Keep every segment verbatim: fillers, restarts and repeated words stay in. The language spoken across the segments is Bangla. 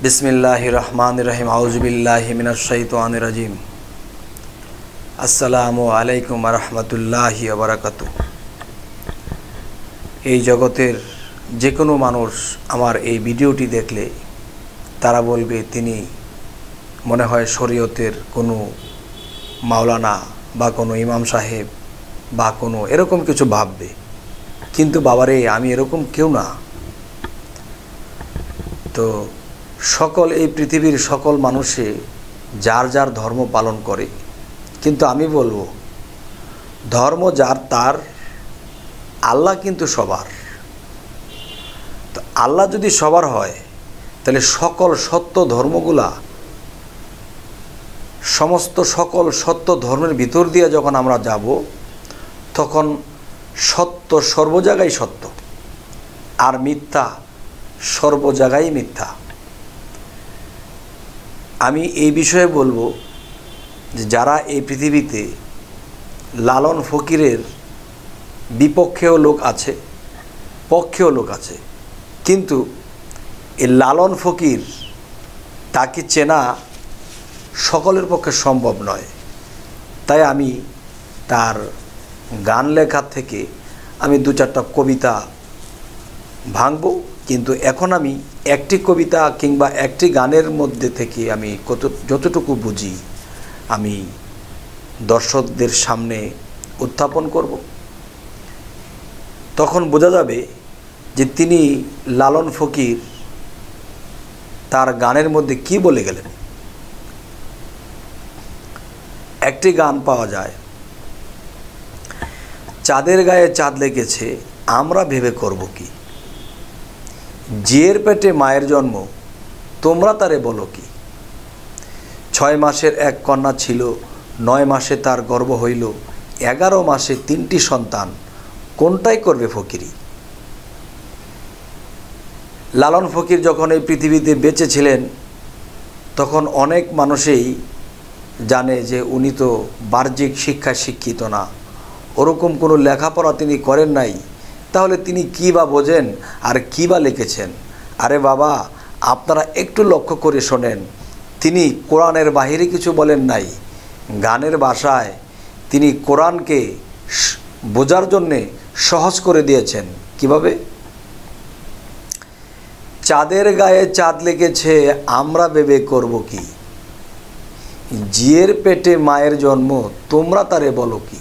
बिस्मिल्लाहिर रहमानिर रहीम आउज़ुबिल्लाहि मिनश शैतानिर रजीम। अस्सलामु आलैकुम व रहमतुल्लाहि व बाराकातुहू। এই জগতের যে কোনো মানুষ আমার এই ভিডিওটি দেখলে তারা বলবে তিনি মনে হয় শরীয়তের কোনো মাওলানা বা কোনো ইমাম সাহেব বা কোনো এরকম কিছু ভাববে, কিন্তু বাবারে আমি এরকম কেউ না। তো সকল এই পৃথিবীর সকল মানুষে যার যার ধর্ম পালন করে, কিন্তু আমি বলবো ধর্ম যার তার, আল্লাহ কিন্তু সবার। তো আল্লাহ যদি সবার হয় তাহলে সকল সত্য ধর্মগুলা সমস্ত সকল সত্য ধর্মের ভিতর দিয়ে যখন আমরা যাব তখন সত্য সর্ব জায়গায় সত্য আর মিথ্যা সর্ব জায়গায় মিথ্যা। আমি এই বিষয়ে বলবো যে যারা এই পৃথিবীতে লালন ফকিরের বিপক্ষেও লোক আছে, পক্ষেও লোক আছে, কিন্তু এই লালন ফকির তাকে চেনা সকলের পক্ষে সম্ভব নয়। তাই আমি তার গান লেখা থেকে আমি দু চারটা কবিতা ভাঙব, কিন্তু এখন আমি একটি কবিতা কিংবা একটি গানের মধ্যে থেকে আমি কত যতটুকু বুঝি আমি দর্শকদের সামনে উত্থাপন করব। তখন বোঝা যাবে যে তিনি লালন ফকির তার গানের মধ্যে কি বলে গেলেন। একটি গান পাওয়া যায়, চাঁদের গায়ে চাঁদ লেগেছে আমরা ভেবে করব কি, জিয়ের পেটে মায়ের জন্ম তোমরা তারে বলো কি, ছয় মাসের এক কন্যা ছিল নয় মাসে তার গর্ভ হইল, এগারো মাসে তিনটি সন্তান কোনটাই করবে ফকিরি। লালন ফকির যখন এই পৃথিবীতে বেঁচে ছিলেন তখন অনেক মানুষই জানে যে উনি তো বাহ্যিক শিক্ষায় শিক্ষিত না, ওরকম কোনো লেখাপড়া তিনি করেন নাই, তাহলে তিনি কী বা বোঝেন আর কী বা লিখেছেন। আরে বাবা, আপনারা একটু লক্ষ্য করে শোনেন, তিনি কোরআনের বাহিরে কিছু বলেন নাই, গানের ভাষায় তিনি কোরআনকে বোঝার জন্যে সহজ করে দিয়েছেন। কিভাবে? চাঁদের গায়ে চাঁদ লেগেছে আমরা ভেবে করব কি, জিয়ের পেটে মায়ের জন্ম তোমরা তারে বলো কি।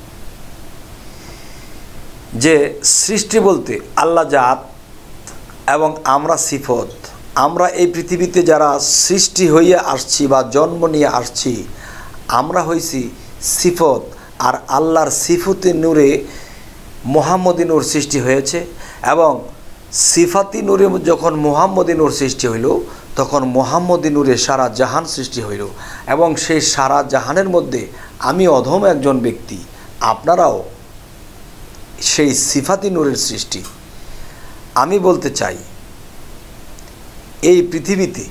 যে সৃষ্টি বলতে আল্লাহ জাত এবং আমরা সিফত, আমরা এই পৃথিবীতে যারা সৃষ্টি হয়ে আসছি বা জন্ম নিয়ে আসছি আমরা হইছি সিফত, আর আল্লাহর সিফতি নূরে মুহাম্মদী নূর সৃষ্টি হয়েছে, এবং সিফাতি নূরে যখন মুহাম্মদী নূর সৃষ্টি হইল তখন মুহাম্মদী নূরে সারা জাহান সৃষ্টি হইল, এবং সেই সারা জাহানের মধ্যে আমি অধম একজন ব্যক্তি, আপনারাও সেই সিফাতি নূরের সৃষ্টি। আমি বলতে চাই এই পৃথিবীতে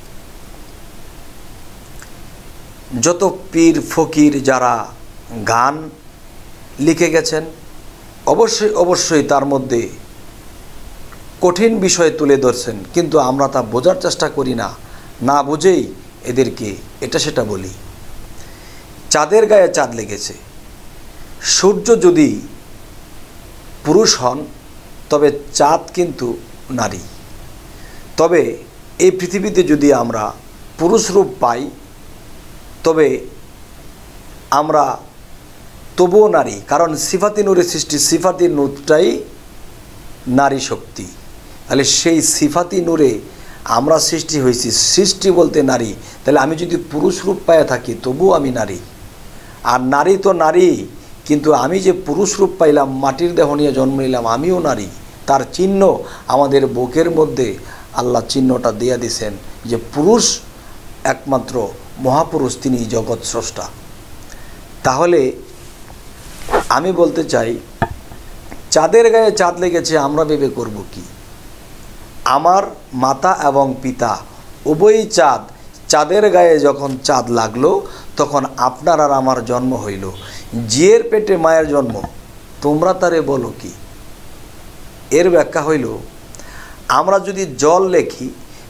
যত পীর ফকির যারা গান লিখে গেছেন অবশ্যই অবশ্যই তার মধ্যে কঠিন বিষয় তুলে ধরছেন, কিন্তু আমরা তা বোঝার চেষ্টা করি না, না বুঝেই এদেরকে এটা সেটা বলি। চাঁদের গায়ে চাঁদ লেগেছে, সূর্য যদি পুরুষ হন তবে চাঁদ কিন্তু নারী। তবে এই পৃথিবীতে যদি আমরা পুরুষ রূপ পাই তবে আমরা তবুও নারী, কারণ সিফাতি নূরের সৃষ্টি, সিফাতি নূরটাই নারী শক্তি। তাহলে সেই সিফাতি নূরে আমরা সৃষ্টি হয়েছি, সৃষ্টি বলতে নারী, তাহলে আমি যদি পুরুষ রূপ পায়ে থাকি তবুও আমি নারী। আর নারী তো নারী, কিন্তু আমি যে পুরুষ রূপ পাইলাম, মাটির দেহ নিয়ে জন্ম নিলাম, আমিও নারী। তার চিহ্ন আমাদের বুকের মধ্যে আল্লাহ চিহ্নটা দিয়ে দিয়েছেন যে পুরুষ একমাত্র মহাপুরুষ, তিনি জগৎ স্রষ্টা। তাহলে আমি বলতে চাই চাঁদের গায়ে চাঁদ লেগেছে আমরা ভেবে করব কি, আমার মাতা এবং পিতা উভয়ই চাঁদ, চাঁদের গায়ে যখন চাঁদ লাগলো তখন আপনার আর আমার জন্ম হইল, জিয়ের পেটে মায়ের জন্ম তোমরা তারে বলো কি। এর ব্যাখ্যা হইল আমরা যদি জল লেখি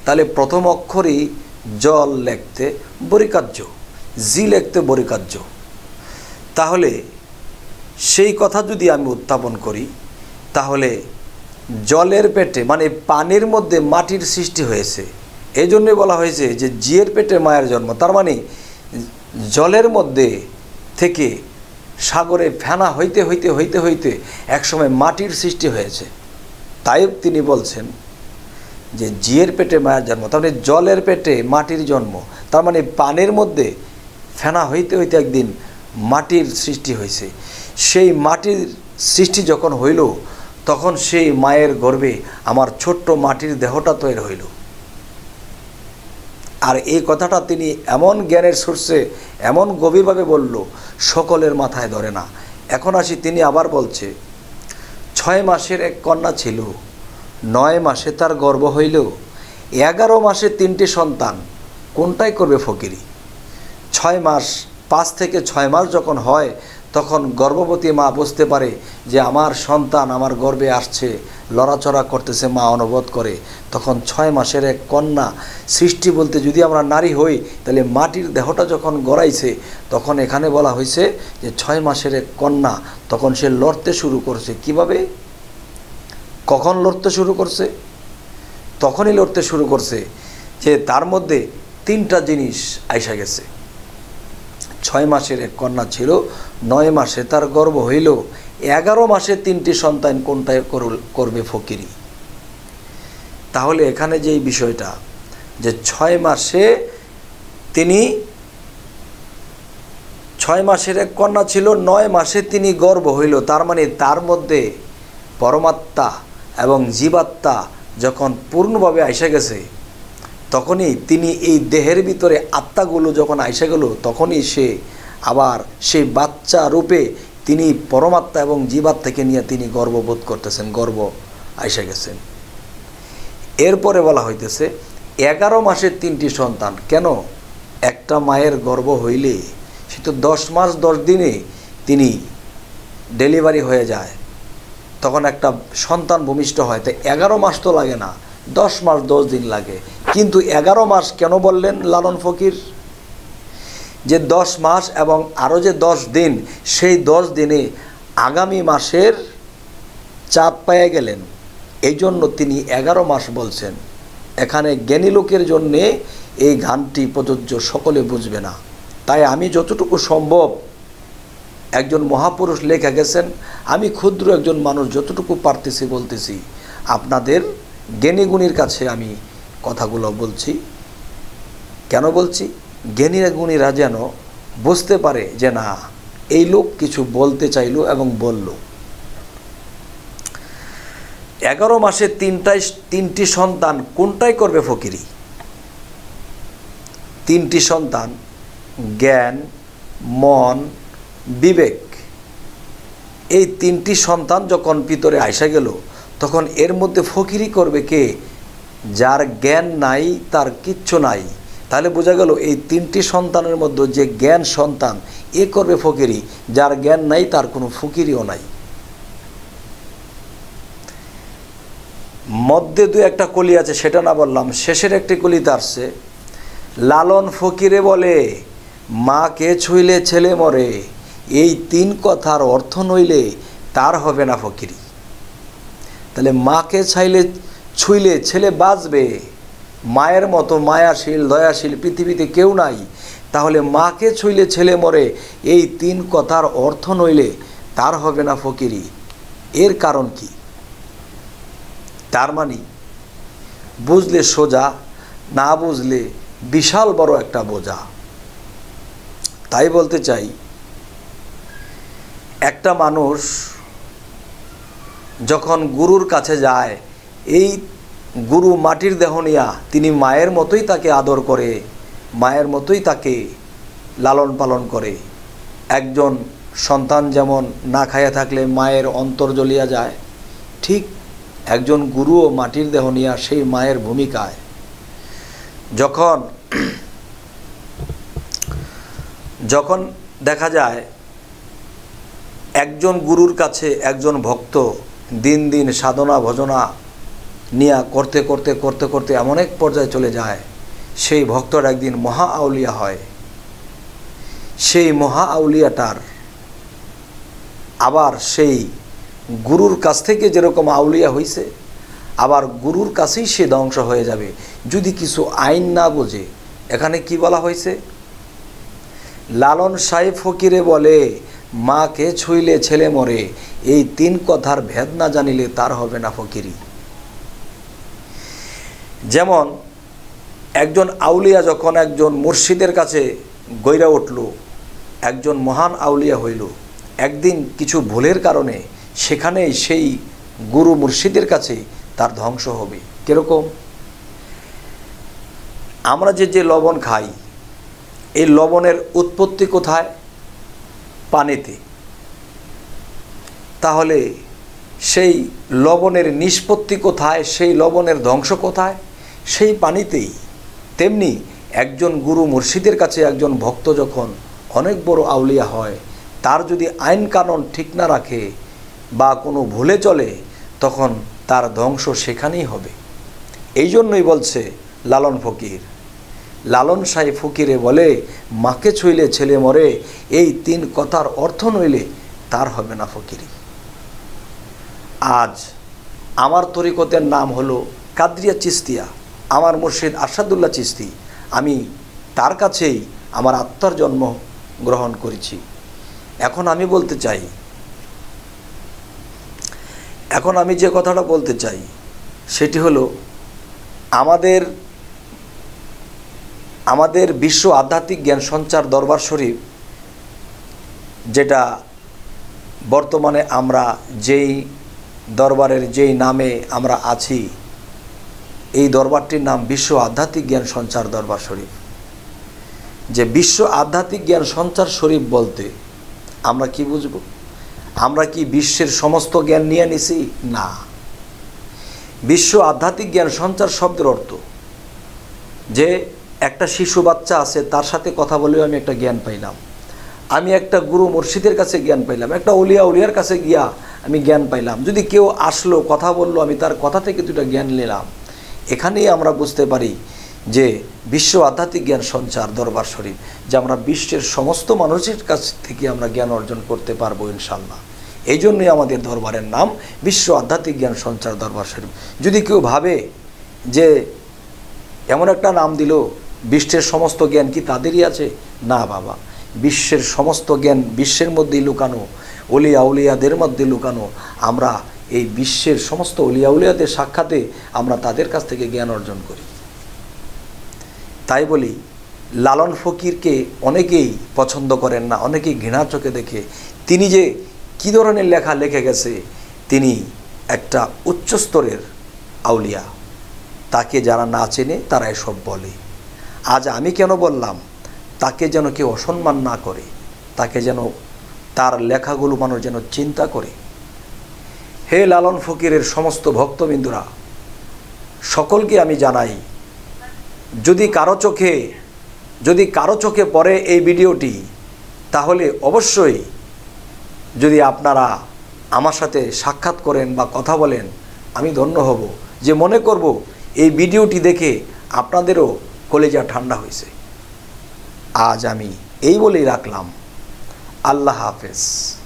তাহলে প্রথম অক্ষরই জল লিখতে বরিকার্য, জি লিখতে বরিকার্য। তাহলে সেই কথা যদি আমি উত্থাপন করি, তাহলে জলের পেটে মানে পানির মধ্যে মাটির সৃষ্টি হয়েছে, এই জন্যই বলা হয়েছে যে জিয়ের পেটে মায়ের জন্ম। তার মানে জলের মধ্যে থেকে সাগরে ফেনা হইতে হইতে হইতে হইতে একসময় মাটির সৃষ্টি হয়েছে। তাই তিনি বলছেন যে জিয়ের পেটে মায়ের জন্ম, তার মানে জলের পেটে মাটির জন্ম। তার মানে পানির মধ্যে ফেনা হইতে হইতে একদিন মাটির সৃষ্টি হয়েছে। সেই মাটির সৃষ্টি যখন হইল, তখন সেই মায়ের গর্ভে আমার ছোট্ট মাটির দেহটা তৈরি হইল। আর এই কথাটা তিনি এমন জ্ঞানের সোর্সে এমন গভীরভাবে বলল, সকলের মাথায় ধরে না। এখন আসি, তিনি আবার বলছে, ছয় মাসের এক কন্যা ছিল, নয় মাসে তার গর্ভ হইল, এগারো মাসে তিনটি সন্তান, কোনটাই করবে ফকিরি? ছয় মাস, পাঁচ থেকে ছয় মাস যখন হয়, তখন গর্ভবতী মা বুঝতে পারে যে আমার সন্তান আমার গর্ভে আসছে, লড়াচড়া করতেছে, মা অনুভব করে। তখন ছয় মাসের এক কন্যা সৃষ্টি বলতে যদি আমরা নারী হই, তাহলে মাটির দেহটা যখন গড়াইছে, তখন এখানে বলা হয়েছে যে ছয় মাসের এক কন্যা, তখন সে লড়তে শুরু করছে। কিভাবে, কখন লড়তে শুরু করছে? তখনই লড়তে শুরু করছে যে তার মধ্যে তিনটা জিনিস আইসা গেছে। ছয় মাসের এক কন্যা ছিল, নয় মাসে তার গর্ভ হইল, এগারো মাসে তিনটি সন্তান, কোনটাই করবে ফকিরি? তাহলে এখানে যে বিষয়টা, যে ছয় মাসে তিনি, ছয় মাসের এক কন্যা ছিল, নয় মাসে তিনি গর্ভ হইল, তার মানে তার মধ্যে পরমাত্মা এবং জীবাত্মা যখন পূর্ণভাবে আইসা গেছে, তখনই তিনি এই দেহের ভিতরে আত্মাগুলো যখন আইসা গেল, তখনই সে আবার সেই বাচ্চা রূপে তিনি পরমাত্মা এবং জীবাত্মাকে নিয়ে তিনি গর্ববোধ করতেছেন, গর্ব আইসা গেছেন। এরপরে বলা হইতেছে এগারো মাসের তিনটি সন্তান। কেন? একটা মায়ের গর্ভ হইলে সে তো দশ মাস দশ দিনে তিনি ডেলিভারি হয়ে যায়, তখন একটা সন্তান ভূমিষ্ঠ হয়। তাই এগারো মাস তো লাগে না, দশ মাস দশ দিন লাগে। কিন্তু এগারো মাস কেন বললেন লালন ফকির? যে দশ মাস এবং আরও যে দশ দিন, সেই দশ দিনে আগামী মাসের চাপ পেয়ে গেলেন, এই জন্য তিনি এগারো মাস বলছেন। এখানে জ্ঞানী লোকের জন্যে এই গানটি প্রযোজ্য, সকলে বুঝবে না। তাই আমি যতটুকু সম্ভব, একজন মহাপুরুষ লেখা গেছেন, আমি ক্ষুদ্র একজন মানুষ যতটুকু পারতেছি বলতেছি। আপনাদের জ্ঞানী গুণীর কাছে আমি কথাগুলো বলছি। কেন বলছি? জ্ঞানী গুণীরা যেন বুঝতে পারে যে না, এই লোক কিছু বলতে চাইল এবং বলল। এগারো মাসে তিনটাই তিনটি সন্তান, কোনটাই করবে ফকিরি? তিনটি সন্তান, জ্ঞান, মন, বিবেক, এই তিনটি সন্তান যখন ভিতরে আইসা গেল, তখন এর মধ্যে ফকিরি করবে কে? যার জ্ঞান নাই, তার কিচ্ছু নাই। তাহলে বোঝা গেল এই তিনটি সন্তানের মধ্যে যে জ্ঞান সন্তান, এ করবে ফকিরি। যার জ্ঞান নাই, তার কোনো ফকিরিও নাই। মধ্যে দু একটা কলি আছে, সেটা না বললাম, শেষের একটি কলিতে আসছে, লালন ফকিরে বলে মাকে ছুঁইলে ছেলে মরে, এই তিন কথার অর্থ নইলে তার হবে না ফকিরি। তাহলে মাকে ছাইলে ছুঁইলে ছেলে বাঁচবে, মায়ের মতো মায়াশীল দয়াশীল পৃথিবীতে কেউ নাই। তাহলে মাকে ছুঁইলে ছেলে মরে, এই তিন কথার অর্থ নইলে তার হবে না ফকিরি। এর কারণ কি? তার মানে বুঝলে সোজা, না বুঝলে বিশাল বড় একটা বোঝা। তাই বলতে চাই, একটা মানুষ যখন গুরুর কাছে যায়, এই গুরু মাটির দেহ নিয়া, তিনি মায়ের মতোই তাকে আদর করে, মায়ের মতোই তাকে লালন পালন করে। একজন সন্তান যেমন না খাইয়া থাকলে মায়ের অন্তর জ্বলিয়া যায়, ঠিক একজন গুরুও মাটির দেহ নিয়া সেই মায়ের ভূমিকায়। যখন যখন দেখা যায় একজন গুরুর কাছে একজন ভক্ত দিন দিন সাধনা ভজনা নিয়ে করতে করতে করতে করতে এমন এক পর্যায়ে চলে যায়, সেই ভক্তর একদিন মহা আউলিয়া হয়। সেই মহা আউলিয়াটার আবার সেই গুরুর কাছ থেকে যেরকম আউলিয়া হয়েছে, আবার গুরুর কাছেই সে ধ্বংস হয়ে যাবে যদি কিছু আইন না বোঝে। এখানে কি বলা হয়েছে? লালন সাহেব ফকিরে বলে, মাকে ছুঁইলে ছেলে মরে, এই তিন কথার ভেদ না জানিলে তার হবে না ফকিরি। যেমন একজন আউলিয়া যখন একজন মুর্শিদের কাছে গইরা উঠল, একজন মহান আউলিয়া হইল, একদিন কিছু ভুলের কারণে সেখানেই সেই গুরু মুর্শিদের কাছে তার ধ্বংস হবে। কিরকম? আমরা যে যে লবণ খাই, এই লবণের উৎপত্তি কোথায়? পানিতে। তাহলে সেই লবণের নিষ্পত্তি কোথায়? সেই লবণের ধ্বংস কোথায়? সেই পানিতেই। তেমনি একজন গুরু মুর্শিদের কাছে একজন ভক্ত যখন অনেক বড় আউলিয়া হয়, তার যদি আইন কানুন ঠিক না রাখে বা কোনো ভুলে চলে, তখন তার ধ্বংস সেখানেই হবে। এই জন্যই বলছে লালন ফকির, লালন সাহেব ফকিরে বলে, মাকে ছুঁইলে ছেলে মরে, এই তিন কথার অর্থ নইলে তার হবে না ফকিরি। আজ আমার তরিকতের নাম হলো কাদরিয়া চিস্তিয়া, আমার মুর্শিদ আরশাদুল্লাহ চিস্তি। আমি তার কাছেই আমার আত্মার জন্ম গ্রহণ করেছি। এখন আমি বলতে চাই, এখন আমি যে কথাটা বলতে চাই সেটি হলো, আমাদের আমাদের বিশ্ব আধ্যাত্মিক জ্ঞান সঞ্চার দরবার শরীফ, যেটা বর্তমানে আমরা যেই দরবারের যেই নামে আমরা আছি, এই দরবারটির নাম বিশ্ব আধ্যাত্মিক জ্ঞান সঞ্চার দরবার শরীফ। যে বিশ্ব আধ্যাত্মিক জ্ঞান সঞ্চার শরীফ বলতে আমরা কি বুঝব? আমরা কি বিশ্বের সমস্ত জ্ঞান নিয়ে নিছি? না। বিশ্ব আধ্যাত্মিক জ্ঞান সঞ্চার শব্দের অর্থ যে একটা শিশু বাচ্চা আছে, তার সাথে কথা বলেও আমি একটা জ্ঞান পাইলাম, আমি একটা গুরু মুর্শিদের কাছে জ্ঞান পাইলাম, একটা অলিয়া উলিয়ার কাছে গিয়া আমি জ্ঞান পাইলাম, যদি কেউ আসলো কথা বললো, আমি তার কথা থেকে দুটা জ্ঞান নিলাম। এখানেই আমরা বুঝতে পারি যে বিশ্ব আধ্যাত্মিক জ্ঞান সঞ্চার দরবার শরীফ, যে আমরা বিশ্বের সমস্ত মানুষের কাছ থেকে আমরা জ্ঞান অর্জন করতে পারবো ইনশাল্লাহ। এই জন্যই আমাদের দরবারের নাম বিশ্ব আধ্যাত্মিক জ্ঞান সঞ্চার দরবার শরীফ। যদি কেউ ভাবে যে এমন একটা নাম দিল, বিশ্বের সমস্ত জ্ঞান কি তাদেরই আছে? না বাবা, বিশ্বের সমস্ত জ্ঞান বিশ্বের মধ্যেই লুকানো, অলিয়া উলিয়াদের মধ্যে লুকানো। আমরা এই বিশ্বের সমস্ত অলিয়া উলিয়াদের সাক্ষাতে আমরা তাদের কাছ থেকে জ্ঞান অর্জন করি। তাই বলি, লালন ফকিরকে অনেকেই পছন্দ করেন না, অনেকেই ঘৃণার চোখে দেখে। তিনি যে কী ধরনের লেখা লিখে গেছে, তিনি একটা উচ্চস্তরের আউলিয়া। তাকে যারা না চেনে তারা এসব বলে। আজ আমি কেন বললাম, তাকে যেন কেউ অসম্মান না করে, তাকে যেন তার লেখাগুলো মানুষ যেন চিন্তা করে। হে লালন ফকিরের সমস্ত ভক্তবিন্দুরা, সকলকে আমি জানাই, যদি কারো চোখে যদি কারো চোখে পড়ে এই ভিডিওটি, তাহলে অবশ্যই যদি আপনারা আমার সাথে সাক্ষাৎ করেন বা কথা বলেন, আমি ধন্য হব, যে মনে করব এই ভিডিওটি দেখে আপনাদেরও কলেজা ঠান্ডা হয়েছে। আজ আমি এই বলেই রাখলাম। আল্লাহ হাফেজ।